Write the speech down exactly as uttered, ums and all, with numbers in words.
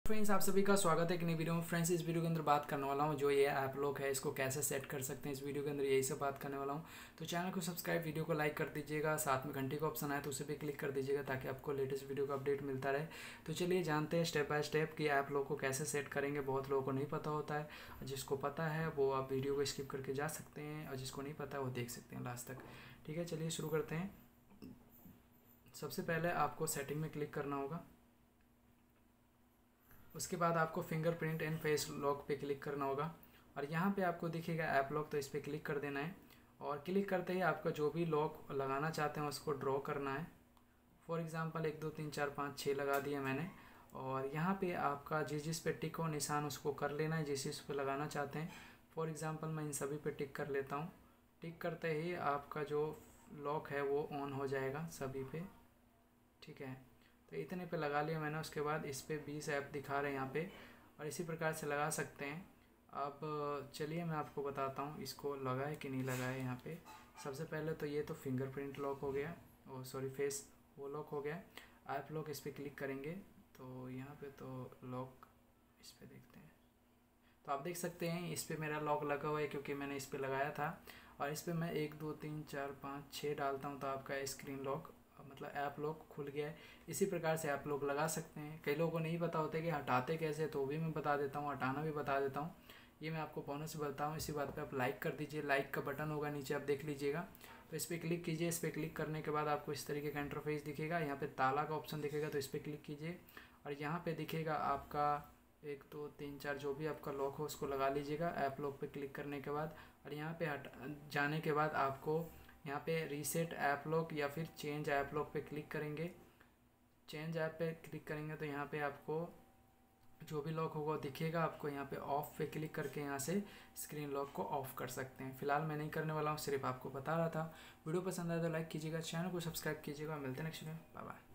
Friends, आप सभी का स्वागत है एक नई वीडियो में। फ्रेंड्स, इस वीडियो के अंदर बात करने वाला हूँ जो ये ऐप लॉक है इसको कैसे सेट कर सकते हैं। इस वीडियो के अंदर यही सब बात करने वाला हूँ। तो चैनल को सब्सक्राइब, वीडियो को लाइक कर दीजिएगा, साथ में घंटी का ऑप्शन आए तो उसे भी क्लिक कर दीजिएगा ताकि आपको लेटेस्ट वीडियो का अपडेट मिलता रहे। तो चलिए जानते हैं स्टेप बाय स्टेप कि ऐप लॉक को कैसे सेट करेंगे। बहुत लोगों को नहीं पता होता है, जिसको पता है वो आप वीडियो को स्किप करके जा सकते हैं और जिसको नहीं पता है वो देख सकते हैं लास्ट तक। ठीक है, चलिए शुरू करते हैं। सबसे पहले आपको सेटिंग में क्लिक करना होगा। उसके बाद आपको फिंगरप्रिंट एंड फेस लॉक पे क्लिक करना होगा और यहाँ पे आपको दिखेगा ऐप लॉक, तो इस पर क्लिक कर देना है। और क्लिक करते ही आपका जो भी लॉक लगाना चाहते हैं उसको ड्रॉ करना है। फॉर एग्जांपल एक दो तीन चार पाँच छः लगा दिया मैंने। और यहाँ पे आपका जिस जिस पे टिक हो निशान उसको कर लेना है जिस जिस पे लगाना चाहते हैं। फॉर एग्ज़ाम्पल मैं इन सभी पे टिक कर लेता हूँ। टिक करते ही आपका जो लॉक है वो ऑन हो जाएगा सभी पे। ठीक है, तो इतने पे लगा लिया मैंने। उसके बाद इस पर बीस ऐप दिखा रहे हैं यहाँ पे और इसी प्रकार से लगा सकते हैं। अब चलिए मैं आपको बताता हूँ इसको लगा है कि नहीं लगा है। यहाँ पे सबसे पहले तो ये तो फिंगरप्रिंट लॉक हो गया, ओ सॉरी फेस वो लॉक हो गया। ऐप लॉक इस पर क्लिक करेंगे तो यहाँ पे तो लॉक इस पर देखते हैं। तो आप देख सकते हैं इस पर मेरा लॉक लगा हुआ है क्योंकि मैंने इस पर लगाया था। और इस पर मैं एक दो तीन चार पाँच छः डालता हूँ तो आपका स्क्रीन लॉक मतलब ऐप लॉक खुल गया है। इसी प्रकार से आप लोग लगा सकते हैं। कई लोगों को नहीं पता होता कि हटाते कैसे, तो भी मैं बता देता हूँ, हटाना भी बता देता हूँ। ये मैं आपको बोनस से बताता हूँ। इसी बात पे आप लाइक कर दीजिए, लाइक का बटन होगा नीचे, आप देख लीजिएगा। तो इस पर क्लिक कीजिए। इस पर क्लिक करने के बाद आपको इस तरीके का इंटरफेस दिखेगा। यहाँ पे ताला का ऑप्शन दिखेगा तो इस पर क्लिक कीजिए और यहाँ पे दिखेगा आपका एक दो तीन चार जो भी आपका लॉक हो उसको लगा लीजिएगा ऐप लॉक पे क्लिक करने के बाद। और यहाँ पे हट जाने के बाद आपको यहाँ पे रीसेट ऐप लॉक या फिर चेंज ऐप लॉक पे क्लिक करेंगे। चेंज ऐप पे क्लिक करेंगे तो यहाँ पे आपको जो भी लॉक होगा दिखेगा। आपको यहाँ पे ऑफ पे क्लिक करके यहाँ से स्क्रीन लॉक को ऑफ कर सकते हैं। फिलहाल मैं नहीं करने वाला हूँ, सिर्फ आपको बता रहा था। वीडियो पसंद आया तो लाइक कीजिएगा, चैनल को सब्सक्राइब कीजिएगा। मिलते हैं नेक्स्ट वीडियो में, बाय बाय।